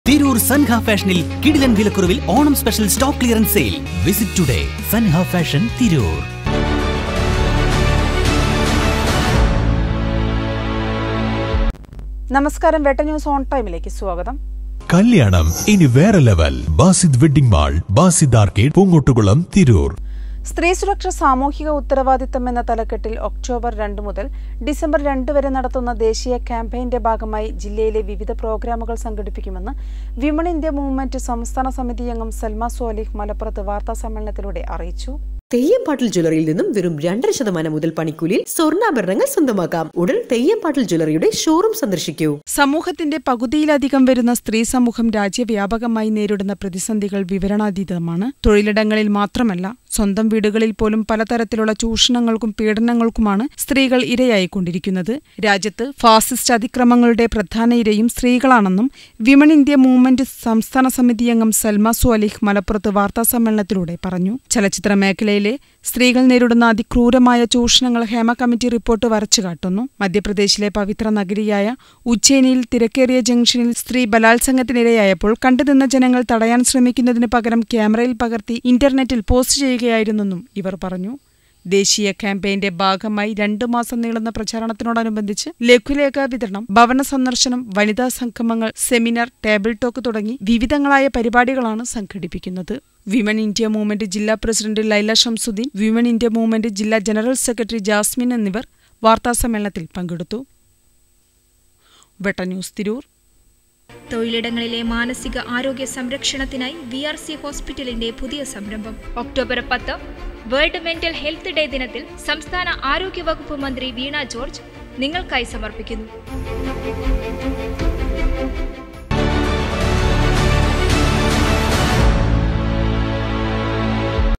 തിരൂർ സൻഹ ഫാഷനിൽ കിടിലൻ വിലക്കുറവിൽ Onam special stock clearance sale. Visit today Sanha fashion Tirur. നമസ്കാരം, വെട്ട ന്യൂസ് ഓൺ ടൈമിലേക്ക് സ്വാഗതം. കല്യാണം ഇനി വേറെ level. Basid wedding mall, Basid arcade, Poongottukulam, Tirur. സ്ത്രീ സുരക്ഷ സാമൂഹിക ഉത്തരവാദിത്തം എന്ന തലക്കെട്ടിൽ ഒക്ടോബർ 2 മുതൽ ഡിസംബർ 2 വരെ നടത്തുന്ന ദേശീയ ക്യാമ്പയിന്റെ ഭാഗമായി ജില്ലയിലെ വിവിധ പ്രോഗ്രാമുകൾ സംഘടിപ്പിക്കുമെന്ന് വിമൺ ഇന്ത്യ മൂവ്മെന്റ് സംസ്ഥാന സമിതി അംഗം സൽമ സ്വാലിഹ് മലപ്പുറത്ത് വാർത്താസമ്മേളനത്തിലൂടെ അറിയിച്ചു. തെയ്യംപാട്ടിൽ ജ്വല്ലറിയിൽ നിന്നും വെറും 2% മുതൽ പണിക്കൂലിയിൽ സ്വർണ്ണാഭരണങ്ങൾ സ്വന്തമാക്കാം. ഉടൻ തെയ്യംപാട്ടിൽ ജ്വല്ലറിയുടെ ഷോറൂം സന്ദർശിക്കൂ. സമൂഹത്തിന്റെ പകുതിയിലധികം വരുന്ന സ്ത്രീ സമൂഹം രാജ്യവ്യാപകമായി നേരിടുന്ന പ്രതിസന്ധികൾ വിവരണാതീതമാണ്. തൊഴിലിടങ്ങളിൽ മാത്രമല്ല, സ്വന്തം വീടുകളിൽ പോലും പലതരത്തിലുള്ള ചൂഷണങ്ങൾക്കും പീഡനങ്ങൾക്കുമാണ് സ്ത്രീകൾ ഇരയായിക്കൊണ്ടിരിക്കുന്നത്. രാജ്യത്ത് ഫാസിസ്റ്റ് അതിക്രമങ്ങളുടെ പ്രധാന ഇരയും സ്ത്രീകളാണെന്നും വിമൺ ഇന്ത്യ മൂവ്മെന്റ് സംസ്ഥാന സമിതി അംഗം സൽമ സ്വാലിഹ് മലപ്പുറത്ത് വാർത്താസമ്മേളനത്തിലൂടെ പറഞ്ഞു. ചലച്ചിത്ര മേഖലയിൽ സ്ത്രീകൾ നേരിടുന്ന അതിക്രൂരമായ ചൂഷണങ്ങൾ ഹേമ കമ്മിറ്റി റിപ്പോർട്ട് വരച്ചുകാട്ടുന്നു. മധ്യപ്രദേശിലെ പവിത്ര നഗരിയായ ഉജ്ജയിനിയിൽ തിരക്കേറിയ ജംഗ്ഷനിൽ സ്ത്രീ ബലാത്സംഗത്തിനിരയായപ്പോൾ കണ്ടുനിന്ന ജനങ്ങൾ തടയാൻ ശ്രമിക്കുന്നതിന് പകരം ക്യാമറയിൽ പകർത്തി ഇന്റർനെറ്റിൽ പോസ്റ്റ് ചെയ്യുകയായിരുന്നെന്നും ഇവർ പറഞ്ഞു. ദേശീയ ക്യാമ്പയിന്റെ ഭാഗമായി 2 മാസം നീളുന്ന പ്രചാരണത്തിനോടനുബന്ധിച്ച് ലഘുലേഖ വിതരണം, ഭവന സന്ദർശനം, വനിതാ സംഗമങ്ങൾ, സെമിനാർ, ടേബിൾ ടോക്ക് തുടങ്ങി വിവിധങ്ങളായ പരിപാടികളാണ് സംഘടിപ്പിക്കുന്നത്. വിമൺ ഇന്ത്യ മൂവ്മെന്റ് ജില്ലാ president Laila Shamsuddin, women India movement ജില്ലാ ജനറൽ സെക്രട്ടറി ജാസ്മിൻ എന്നിവർ വാർത്താസമ്മേളനത്തിൽ പങ്കെടുത്തു. വെട്ട ന്യൂസ് തിരൂർ. തൊഴിലിടങ്ങളിലെ മാനസിക ആരോഗ്യ സംരക്ഷണത്തിനായി VRC ഹോസ്പിറ്റലിന്റെ പുതിയ സംരംഭം. October 10 world mental health day ദിനത്തിൽ സംസ്ഥാന ആരോഗ്യ വകുപ്പ് മന്ത്രി വീണ ജോർജ് നിങ്ങൾക്കായി സമർപ്പിക്കുന്നു.